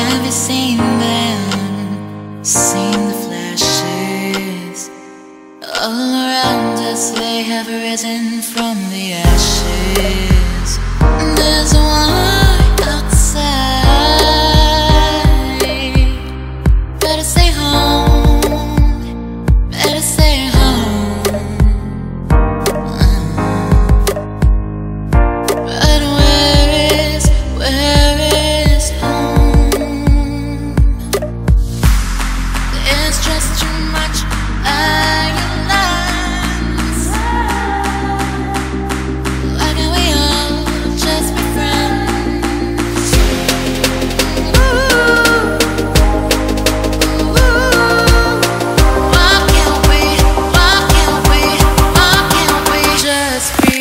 Have you seen them? Seen the flashes all around us? They have risen from the ashes. There's a war outside. Better stay home. Better stay home. But where is home? There's just too much violence. Why can't we all just be friends? Why can't we just be?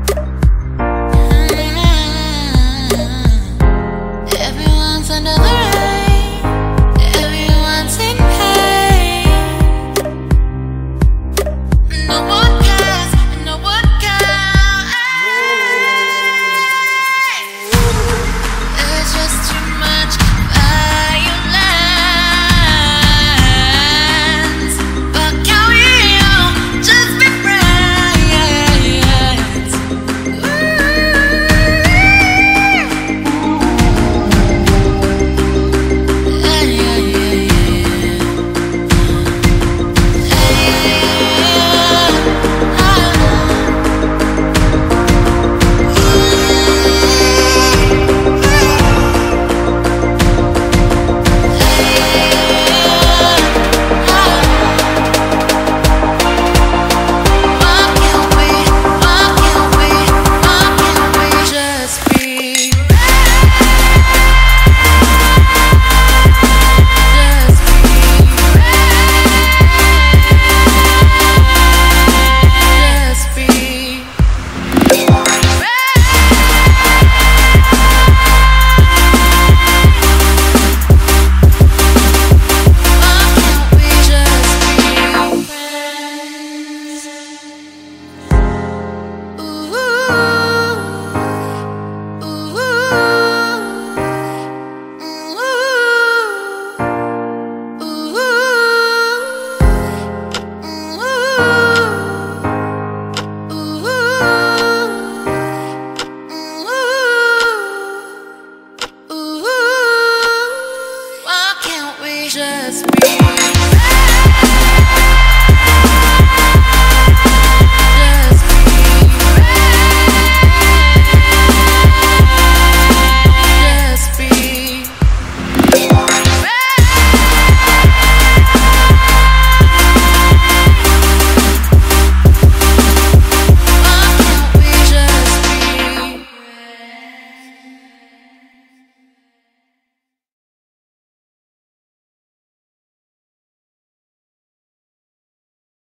Everyone's under the